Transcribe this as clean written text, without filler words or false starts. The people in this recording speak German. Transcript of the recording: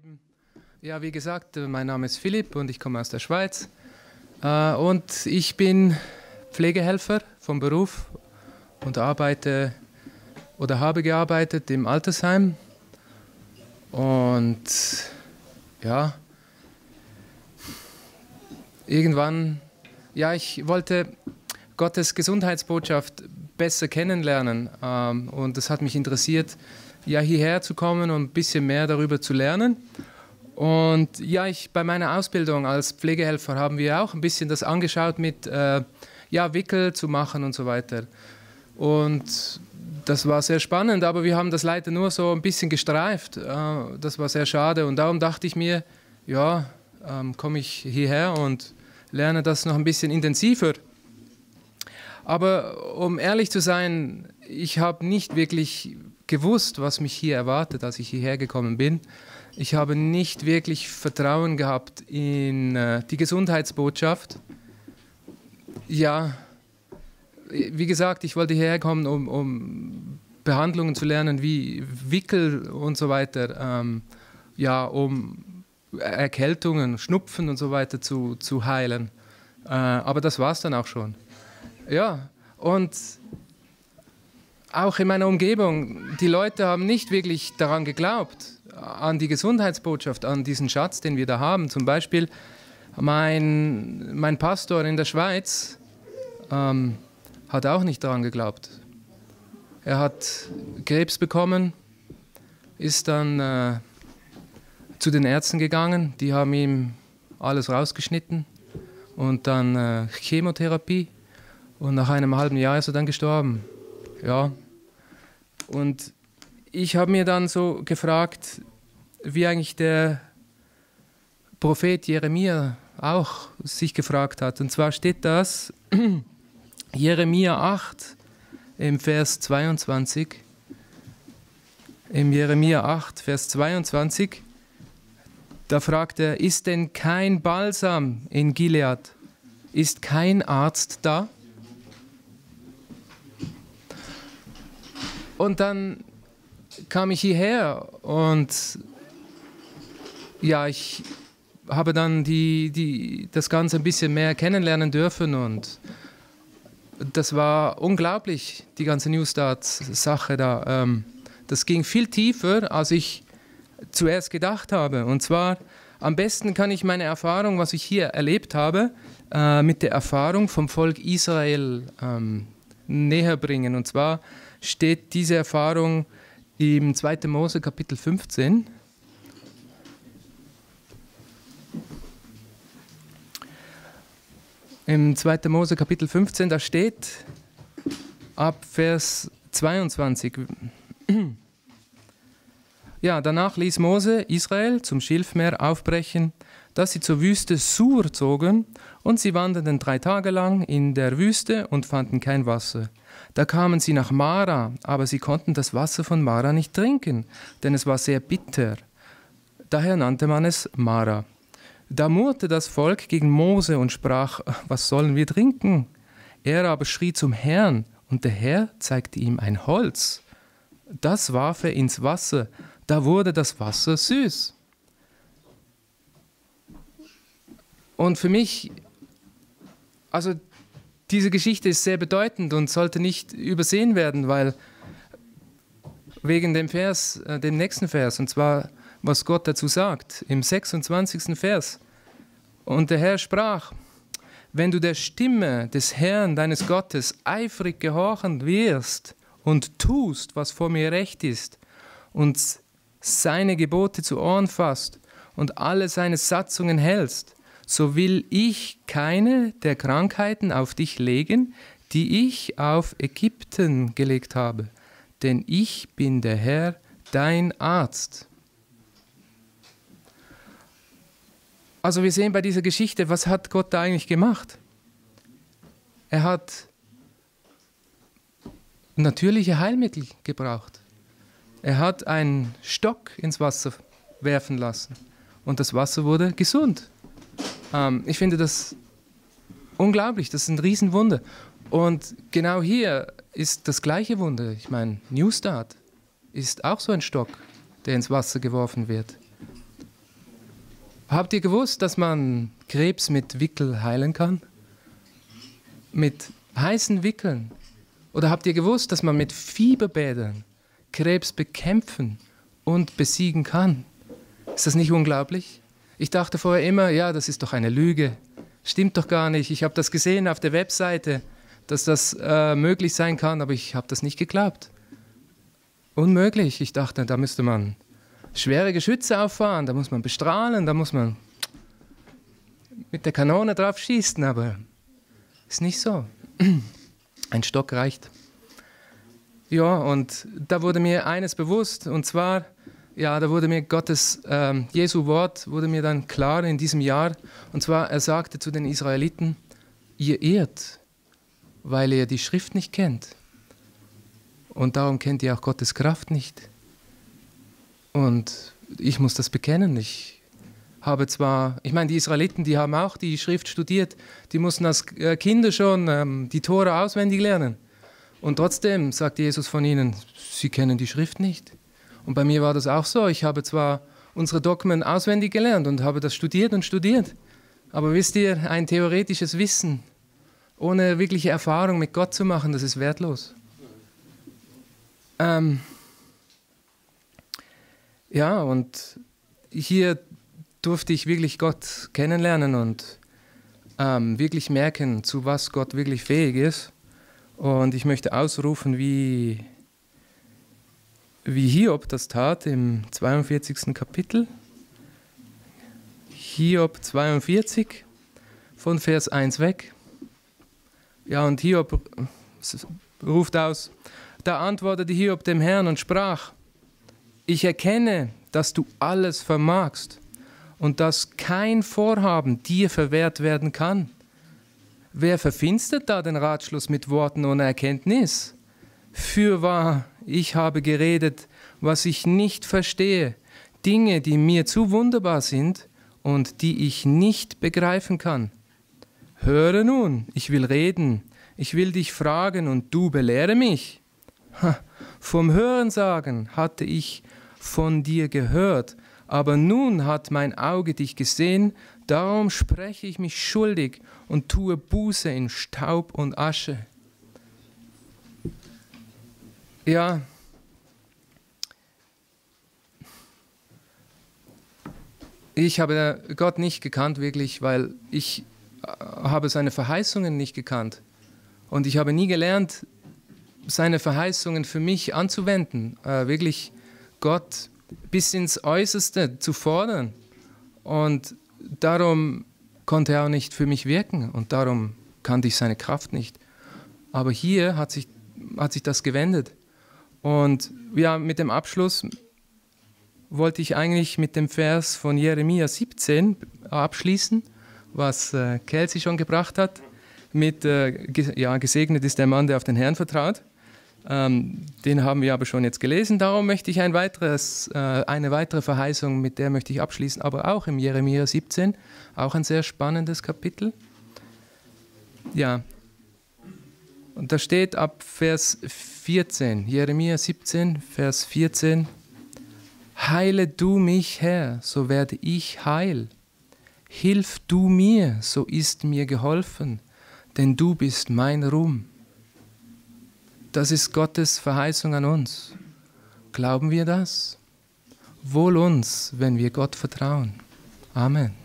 Leben. Ja, wie gesagt, mein Name ist Philipp und ich komme aus der Schweiz. Und ich bin Pflegehelfer vom Beruf und arbeite oder habe gearbeitet im Altersheim. Und ja, irgendwann, ja, ich wollte Gottes Gesundheitsbotschaft besser kennenlernen. Und es hat mich interessiert, ja, hierher zu kommen und ein bisschen mehr darüber zu lernen. Und ja, bei meiner Ausbildung als Pflegehelfer haben wir auch ein bisschen das angeschaut mit ja, Wickel zu machen und so weiter. Und das war sehr spannend, aber wir haben das leider nur so ein bisschen gestreift. Das war sehr schade und darum dachte ich mir, ja, komme ich hierher und lerne das noch ein bisschen intensiver. Aber um ehrlich zu sein, ich habe nicht wirklich gewusst, was mich hier erwartet, als ich hierher gekommen bin. Ich habe nicht wirklich Vertrauen gehabt in die Gesundheitsbotschaft. Ja, wie gesagt, ich wollte hierher kommen, um Behandlungen zu lernen, wie Wickel und so weiter, ja, um Erkältungen, Schnupfen und so weiter zu heilen. Aber das war es dann auch schon. Ja, und auch in meiner Umgebung, die Leute haben nicht wirklich daran geglaubt, an die Gesundheitsbotschaft, an diesen Schatz, den wir da haben. Zum Beispiel mein Pastor in der Schweiz hat auch nicht daran geglaubt. Er hat Krebs bekommen, ist dann zu den Ärzten gegangen, die haben ihm alles rausgeschnitten und dann Chemotherapie und nach einem halben Jahr ist er dann gestorben. Ja. Und ich habe mir dann so gefragt, wie eigentlich der Prophet Jeremia auch sich gefragt hat. Und zwar steht das, Jeremia 8 im Vers 22. Im Jeremia 8, Vers 22, da fragt er, ist denn kein Balsam in Gilead? Ist kein Arzt da? Und dann kam ich hierher und ja, ich habe dann das Ganze ein bisschen mehr kennenlernen dürfen und das war unglaublich, die ganze New Start-Sache da. Das ging viel tiefer, als ich zuerst gedacht habe. Und zwar, am besten kann ich meine Erfahrung, was ich hier erlebt habe, mit der Erfahrung vom Volk Israel näher bringen. Und zwar steht diese Erfahrung im 2. Mose Kapitel 15. Im 2. Mose Kapitel 15, da steht ab Vers 22. Ja, danach ließ Mose Israel zum Schilfmeer aufbrechen, dass sie zur Wüste Sur zogen, und sie wanderten 3 Tage lang in der Wüste und fanden kein Wasser. Da kamen sie nach Mara, aber sie konnten das Wasser von Mara nicht trinken, denn es war sehr bitter. Daher nannte man es Mara. Da murrte das Volk gegen Mose und sprach, was sollen wir trinken? Er aber schrie zum Herrn, und der Herr zeigte ihm ein Holz. Das warf er ins Wasser, da wurde das Wasser süß. Und für mich, also diese Geschichte ist sehr bedeutend und sollte nicht übersehen werden, weil wegen dem Vers, dem nächsten Vers, und zwar was Gott dazu sagt, im 26. Vers. Und der Herr sprach, wenn du der Stimme des Herrn, deines Gottes, eifrig gehorchen wirst und tust, was vor mir recht ist, und seine Gebote zu Ohren fasst und alle seine Satzungen hältst, so will ich keine der Krankheiten auf dich legen, die ich auf Ägypten gelegt habe, denn ich bin der Herr, dein Arzt. Also wir sehen bei dieser Geschichte, was hat Gott da eigentlich gemacht? Er hat natürliche Heilmittel gebraucht. Er hat einen Stock ins Wasser werfen lassen und das Wasser wurde gesund. Ich finde das unglaublich, das ist ein Riesenwunder. Und genau hier ist das gleiche Wunder. Ich meine, New Start ist auch so ein Stock, der ins Wasser geworfen wird. Habt ihr gewusst, dass man Krebs mit Wickel heilen kann? Mit heißen Wickeln? Oder habt ihr gewusst, dass man mit Fieberbädern Krebs bekämpfen und besiegen kann? Ist das nicht unglaublich? Ich dachte vorher immer, ja, das ist doch eine Lüge. Stimmt doch gar nicht. Ich habe das gesehen auf der Webseite, dass das möglich sein kann, aber ich habe das nicht geglaubt. Unmöglich. Ich dachte, da müsste man schwere Geschütze auffahren, da muss man bestrahlen, da muss man mit der Kanone drauf schießen, aber ist nicht so. Ein Stock reicht. Ja, und da wurde mir eines bewusst, und zwar, ja, da wurde mir Gottes, Jesu Wort wurde mir dann klar in diesem Jahr, und zwar, er sagte zu den Israeliten, ihr irrt, weil ihr die Schrift nicht kennt. Und darum kennt ihr auch Gottes Kraft nicht. Und ich muss das bekennen. Ich meine, die Israeliten, die haben auch die Schrift studiert. Die mussten als Kinder schon die Tora auswendig lernen. Und trotzdem sagt Jesus von ihnen, sie kennen die Schrift nicht. Und bei mir war das auch so. Ich habe zwar unsere Dogmen auswendig gelernt und habe das studiert und studiert. Aber wisst ihr, ein theoretisches Wissen, ohne wirkliche Erfahrung mit Gott zu machen, das ist wertlos. Ja, und hier durfte ich wirklich Gott kennenlernen und wirklich merken, zu was Gott wirklich fähig ist. Und ich möchte ausrufen, wie Hiob das tat im 42. Kapitel. Hiob 42, von Vers 1 weg. Ja, und Hiob ruft aus, da antwortete Hiob dem Herrn und sprach, ich erkenne, dass du alles vermagst und dass kein Vorhaben dir verwehrt werden kann. Wer verfinstert da den Ratschluss mit Worten ohne Erkenntnis? Fürwahr, ich habe geredet, was ich nicht verstehe, Dinge, die mir zu wunderbar sind und die ich nicht begreifen kann. Höre nun, ich will reden, ich will dich fragen und du belehre mich. Vom Hörensagen hatte ich von dir gehört, aber nun hat mein Auge dich gesehen, darum spreche ich mich schuldig und tue Buße in Staub und Asche. Ja, ich habe Gott nicht gekannt wirklich, weil ich habe seine Verheißungen nicht gekannt. Und ich habe nie gelernt, seine Verheißungen für mich anzuwenden, wirklich Gott bis ins Äußerste zu fordern. Und darum konnte er auch nicht für mich wirken und darum kannte ich seine Kraft nicht. Aber hier hat sich das gewendet. Und ja, mit dem Abschluss wollte ich eigentlich mit dem Vers von Jeremia 17 abschließen, was Kelsey schon gebracht hat, mit gesegnet ist der Mann, der auf den Herrn vertraut. Den haben wir aber schon jetzt gelesen, darum möchte ich eine weitere Verheißung, mit der möchte ich abschließen, aber auch im Jeremia 17, auch ein sehr spannendes Kapitel. Ja, und da steht ab Vers 14, Jeremia 17, Vers 14, Heile du mich, Herr, so werde ich heil. Hilf du mir, so ist mir geholfen, denn du bist mein Ruhm. Das ist Gottes Verheißung an uns. Glauben wir das? Wohl uns, wenn wir Gott vertrauen. Amen.